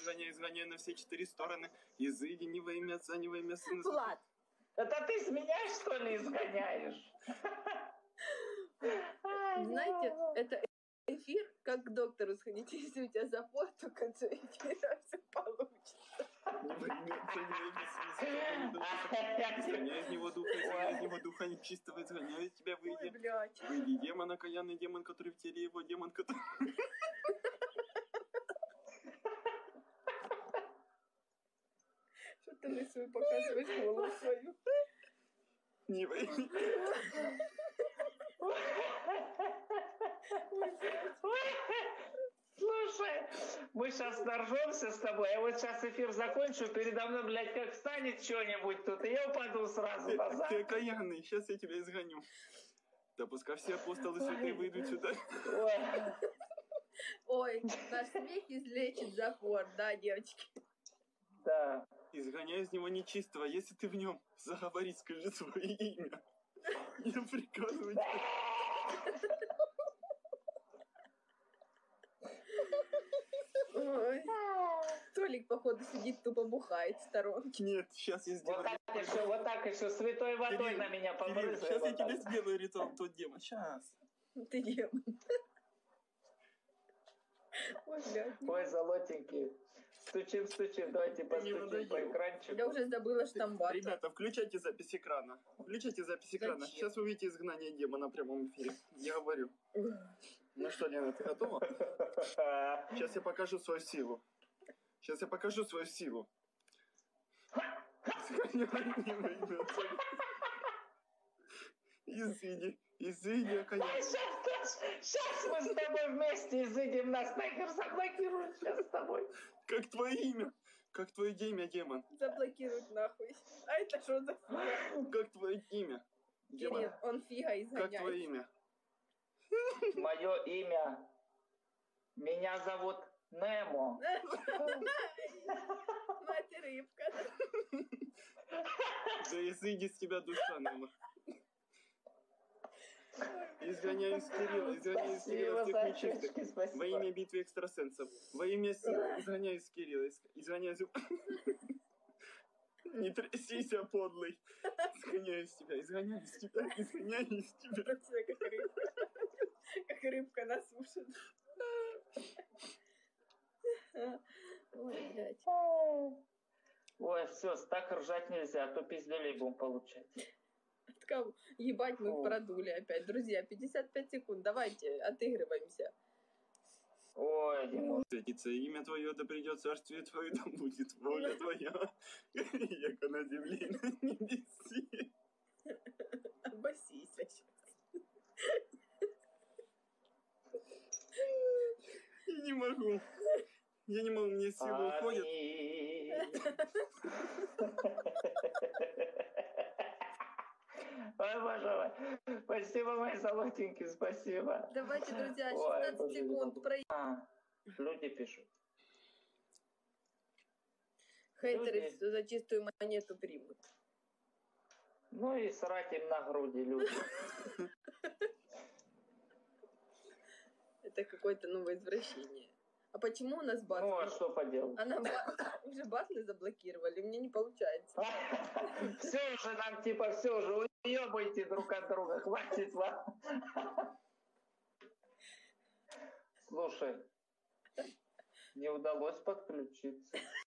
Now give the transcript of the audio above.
изгоняй на все 4 стороны. Изыди не во имя Отца, не во имя Сына. Влад. Это ты с меня, что ли, изгоняешь? Знаете, это эфир, как к доктору сходить, если у тебя запор, то к концу эфира все получится. Не во имя Отца, не во имя Сына. Изгоняй из него духа нечистого, изгоняй из тебя, Ой, выйди. блядь. Выйди, демон, окаянный демон, который в теле его, демон, который... Что ты лысую показываешь голову свою? Не во имя... Слушай, мы сейчас наржемся с тобой, я вот сейчас эфир закончу, передо мной, блядь, как встанет что-нибудь тут, и я упаду сразу назад. Ты окаянный, сейчас я тебя изгоню. Да пускай все апостолы святые выйдут сюда. Ой, наш смех излечит запор, да, девочки? Да. Изгоняй из него нечистого, если ты в нем, заговори, скажи свое имя. Я приказываю тебе. Ой. Толик, походу, сидит, тупо бухает в сторонке. Нет, сейчас я сделаю. Вот так еще святой водой на меня побрызгай. Сейчас я тебе сделаю ритуал тот демон, сейчас. Ты демон. Ой, блядь. Ой, золотенький. Стучим, давайте постучим по экранчику. Я уже забыла штамбар. Ребята, включайте запись экрана. Включайте запись экрана. Зачем? Сейчас вы увидите изгнание демона в прямом эфире. Я говорю. Ну что, Лена, ты готова? Сейчас я покажу свою силу. Изыди, окаянный. Сейчас мы с тобой вместе изыдем, нас нахер заблокируют сейчас с тобой. Как твое имя? Как твое имя, демон? Заблокируют нахуй. А это что за фига? Как твое имя? Демон, Кирилл, он фига изгоняет. как твое имя? Мое имя. Меня зовут Немо. Мать рыбка. Да изыди с тебя душа, Немо. Изгоняю из Кирилла всех нечистых. Во имя битвы экстрасенсов. Во имя силы. Изгоняю из Кирилла. Изгоняю из... Не трясись, подлый. Изгоняю из тебя. Как рыбка на суше. Ой, блядь. Ой, все, так ржать нельзя, а то пиздюлей будем получать. Ебать, мы продули опять. Друзья, 55 секунд. Давайте, отыгрываемся. Ой, Димон. Светится имя твое, да придет царствие твое, да будет воля твоя, яко на земле и на небесе. Обосися сейчас. Я не могу, мне силы уходят. Ой, боже мой. Спасибо, мои золотенькие, спасибо. Давайте, друзья, 16 секунд. Люди пишут. Хейтеры все за чистую монету примут. Ну и срать им на груди, люди. Это какое-то новое извращение. А почему у нас батл? Ну, а что поделать? Уже батлы заблокировали, мне не получается. Все уже нам, типа, все уже, уебайте друг от друга, хватит вам. Слушай, не удалось подключиться.